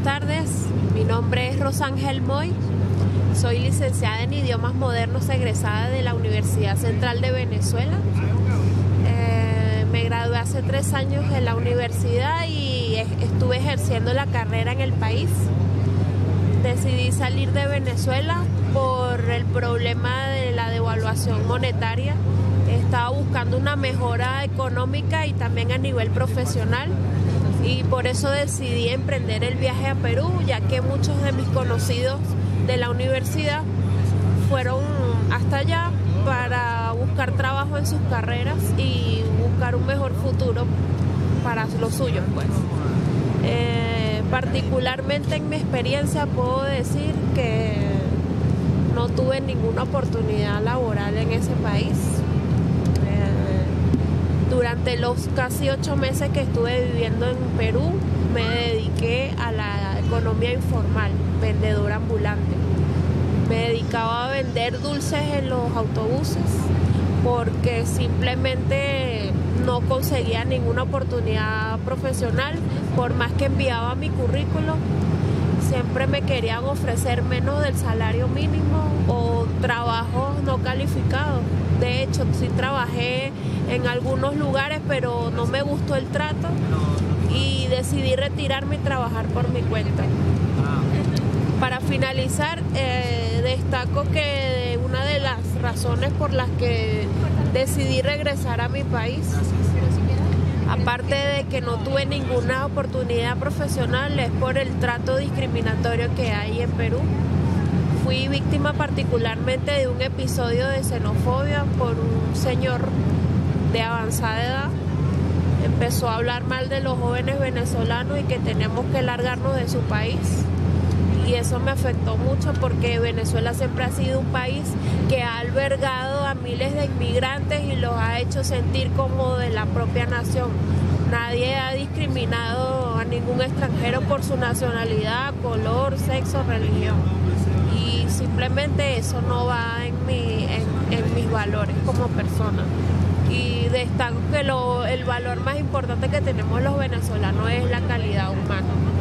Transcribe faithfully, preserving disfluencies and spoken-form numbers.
tardes, mi nombre es Rosángel Moy, soy licenciada en idiomas modernos egresada de la Universidad Central de Venezuela. Eh, me gradué hace tres años de la universidad y estuve ejerciendo la carrera en el país. Decidí salir de Venezuela por el problema de la devaluación monetaria. Estaba buscando una mejora económica y también a nivel profesional, y por eso decidí emprender el viaje a Perú, ya que muchos de mis conocidos de la universidad fueron hasta allá para buscar trabajo en sus carreras y buscar un mejor futuro para los suyos, pues. Eh, particularmente en mi experiencia puedo decir que no tuve ninguna oportunidad laboral en ese país. Durante los casi ocho meses que estuve viviendo en Perú, me dediqué a la economía informal, vendedora ambulante. Me dedicaba a vender dulces en los autobuses porque simplemente no conseguía ninguna oportunidad profesional. Por más que enviaba mi currículum, siempre me querían ofrecer menos del salario mínimo o trabajos no calificados. De hecho, sí trabajé en algunos lugares, pero no me gustó el trato y decidí retirarme y trabajar por mi cuenta. Para finalizar, eh, destaco que una de las razones por las que decidí regresar a mi país, aparte de que no tuve ninguna oportunidad profesional, es por el trato discriminatorio que hay en Perú. Fui víctima particularmente de un episodio de xenofobia por un señor de avanzada edad. Empezó a hablar mal de los jóvenes venezolanos y que tenemos que largarnos de su país. Y eso me afectó mucho porque Venezuela siempre ha sido un país que ha albergado a miles de inmigrantes y los ha hecho sentir como de la propia nación. Nadie ha discriminado a ningún extranjero por su nacionalidad, color, sexo, religión. Y simplemente eso no va en, mi, en, en mis valores como persona. Y destaco que lo, el valor más importante que tenemos los venezolanos es la calidad humana.